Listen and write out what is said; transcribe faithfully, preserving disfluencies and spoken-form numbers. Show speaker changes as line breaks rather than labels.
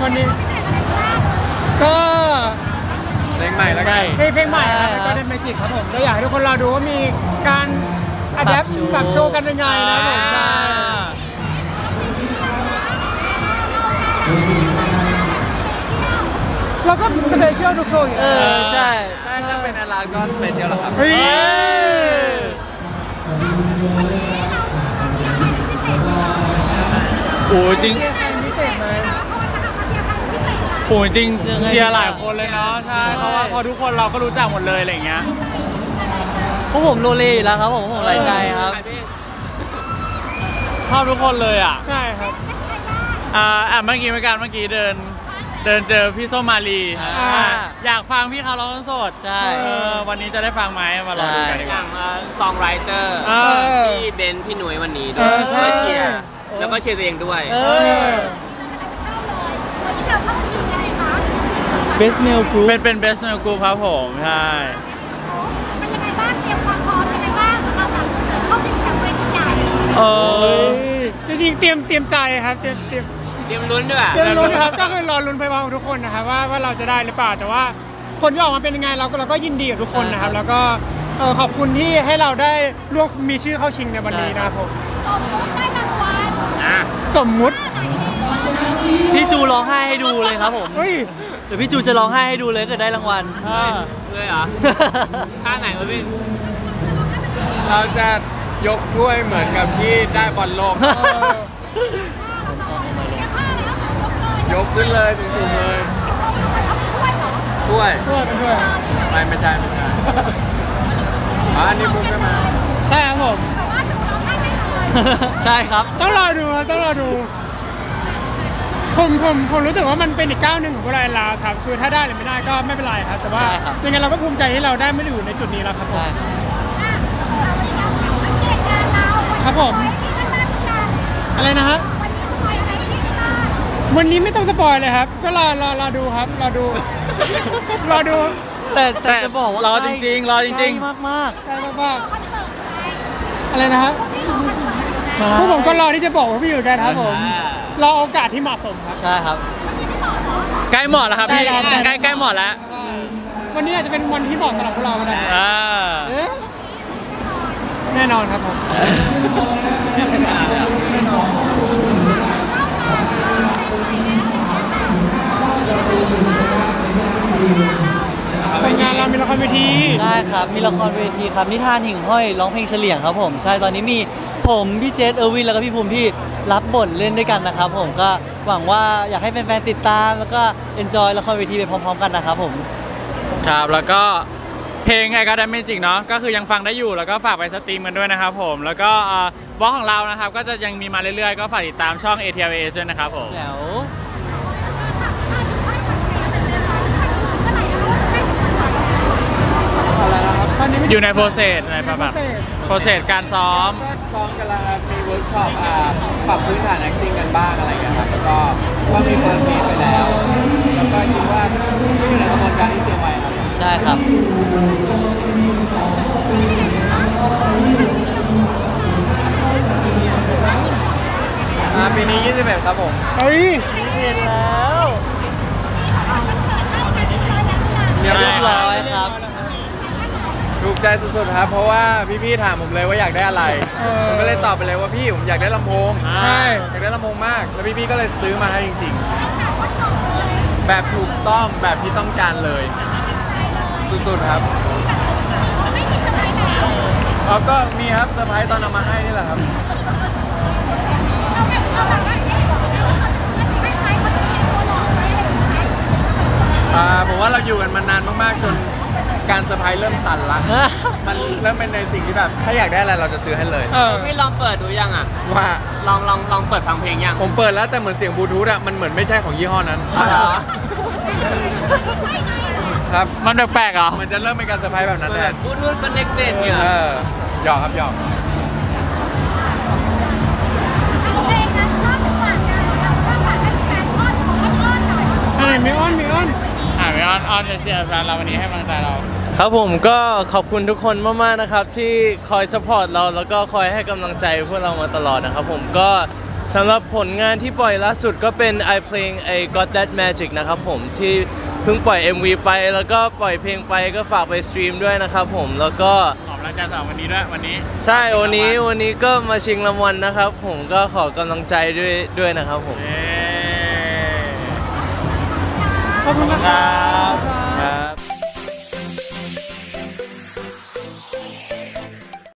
วันนี้ก็
เพลงใหม่แล้วกัน
เพลงเพลงใหม่ครับก็ได้เมจิกครับผมก็อยากให้ทุกคนรอดูว่ามีการอัดแอปกับโชว์กันยังไงนะผมใช่เราก็สเปเชียลทุกโชว์อยู่
เออใช่
ถ้าเป็นอะไรก็สเปเชียลหรอครับ
โอ้จริงโอ้จริงเชียร์หลายคนเลยเนาะใช่เพราะว่าพอทุกคนเราก็รู้จักหมดเลยอะไรอย่างเงี้ย
พวกผมโรเล่แล้วครับผมผมหลายใจครับ
ชอบทุกคนเลยอ่ะ
ใช่ครับ
อ่าอ่ะเมื่อกี้เมื่อกี้เมื่อกี้เดินเดินเจอพี่ส้มมาลีอยากฟังพี่เขาร้องสด
ใช่
วันนี้จะได้ฟังไหมมาลองดูกันดีกว่า
ซองไรเตอร์พี่เบนพี่หนุ่ยวันนี้ด้วยเชียร์แล้วก็เชียร์ตัวเองด้วย
Best Male Group
เป็นเป็น Best Male Group ครับผมใช่
เป็นยังไงบ้างเตรียมความพร้อมยังไงบ้างสำหรับแบบเข้าชิงแชมป์เวทีใหญ่
เออ
จริงๆเตรียมเตรียมใจครับเตรียมเตรียม
เตรียมลุ้นด้วย
เตรียมลุ้นครับก็คือรอลุ้นไปพร้อมทุกคนนะครับว่าว่าเราจะได้หรือเปล่าแต่ว่าผลที่ออกมาเป็นยังไงเราก็เราก็ยินดีกับทุกคนนะครับแล้วก็ขอบคุณที่ให้เราได้ร่วมมีชื่อเข้าชิงในวันนี้นะครับผม
สมมุติได้รางวัล
สมมุติ
พี่จูร้องไห้ให้ดูเลยครับผมเดี๋ยวพี่จูจะร้องไห้ให้ดูเลยเกิดได้รางวัล
เลยเหรอท่าไหนวะพี่
เราจะยกถ้วยเหมือนกับที่ได้บอลโลกยกขึ้นเลยสูงๆเลยถ้วย
ถ้วยเป็นถ้วย
ไม่ไม่ใช่ไม่ใช่อันนี้มุกใช่ไหม
ใช่ครับผม
ใช่ครับ
ต้องรอดูต้องรอดูผมผมผมรู้สึกว่ามันเป็นอีกก้าวหนึ่งของพวกเราแล้วครับคือถ้าได้หรือไม่ได้ก็ไม่เป็นไรครับแต่ว่ายังไงเราก็ภูมิใจที่เราได้ไม่ได้อยู่ในจุดนี้แล้วครับผมครับผมอะไรนะฮะวันนี้ไม่ต้องสปอยเลยครับก็รอรอรอดูครับรอดูรอดู
แต่แต่จะบอกว่าร
อจริงๆรอจริง
ๆมากมาก
ใกล้มากอะไรนะครับพวกผมก็รอที่จะบอกว่าพี่อยู่กันครับผมรอโอกาสที่เหมาะสมครับ
ใช่ครับ
ใกล้เหมาะแล้วครับพี่ใกล้ใกล้เหมาะแล้ว
วันนี้อาจจะเป็นวันที่เหมาะสำหรับพวกเราก็ได้แน่นอนครับผมเป็นงานเรามีละครเวที
ใช่ครับมีละครเวทีครับนิทานหิ่งห้อยร้องเพลงเฉลี่ยงครับผมใช่ตอนนี้มีผมพี่เจษเออร์วินแล้วก็พี่ภูมิที่รับบทเล่นด้วยกันนะครับผมก็หวังว่าอยากให้แฟนๆติดตามแล้วก็เอนจอยละครเวทีไปพร้อมๆกันนะครับผม
ครับแล้วก็เพลงไอการ์ดเมจิกเนาะก็คือยังฟังได้อยู่แล้วก็ฝากไปสตรีมกันด้วยนะครับผมแล้วก็บล็อกของเรานะครับก็จะยังมีมาเรื่อยๆก็ฝากติดตามช่อง เอ ที แอล เอ ด้วยนะครับผม
แจ๋ว
อยู่ในโปรเซสในแบบโปรเซสการซ้อม
ก็ซ้อมกันแล้วครับมีเวิร์กช็อปปรับพื้นฐาน acting กันบ้างอะไรเงี้ยครับแล้วก็ก็มีเฟิร์สเทสไปแล้วแล้วก็คิดว่าก็อยู่ในกระบวนการที่เตรียมไว้ครับ
ใช่ครับ
ปีนี้ยี่สิบเอ็ดครับผม
เฮ้ย
เห็นแล้วเรียบร้อยครับ
ถูกใจสุดๆครับเพราะว่าพี่ๆถามผมเลยว่าอยากได้อะไรผมก็เลยตอบไปเลยว่าพี่ผมอยากได้ลำโพง
ใช่
อยากได้ลำโพงมากแล้วพี่ๆก็เลยซื้อมาให้จริงๆแบบถูกต้องแบบที่ต้องการเลยสุดๆครับอ๋อก็มีครับเซอร์ไพรส์ตอนเอามาให้นี่แหละครับอ่าผมว่าเราอยู่กันมานานมากๆจนการเซอร์ไพรส์เริ่มตันละมันเริ่มเป็นในสิ่งที่แบบถ้าอยากได้อะไรเราจะซื้อให้เลย
พี่ลองเปิดดูยังอ่ะ
ว่า
ลองลองลองเปิดฟังเพลงยัง
ผมเปิดแล้วแต่เหมือนเสียงบลูทูธอะมันเหมือนไม่ใช่ของยี่ห้อนั้นครับ
มันแปลกๆเหรอ
มันจะเริ่มเป็นการเซอร์ไพรส์แบบนั้นแหละ
บลูทูธคอนเนคเต็ดเนี่ย
เออหยอกครับหยอก
มีอ้อนมีอ้อน
อ่ามีอ้อนอ้อนจะเชียร์แฟนเราวันนี้ให้กำลังใจเรา
ครับผมก็ขอบคุณทุกคนมากๆนะครับที่คอยซัพพอร์ตเราแล้วก็คอยให้กำลังใจพวกเรามาตลอดนะครับผมก็สำหรับผลงานที่ปล่อยล่าสุดก็เป็นไอเพลงไอ Got That Magic นะครับผมที่เพิ่งปล่อย เอ็ม วี ไปแล้วก็ปล่อยเพลงไปก็ฝากไปสตรีมด้วยนะครับผมแล้วก็
ขอบรางวัลสำหรับวันนี้ด้วยวันนี้
ใช่วันนี้วันนี้ก็มาชิงรางวัลนะครับผมก็ขอกำลังใจด้วยด้วยนะครับผม
เย้
ขอบคุณนะครับ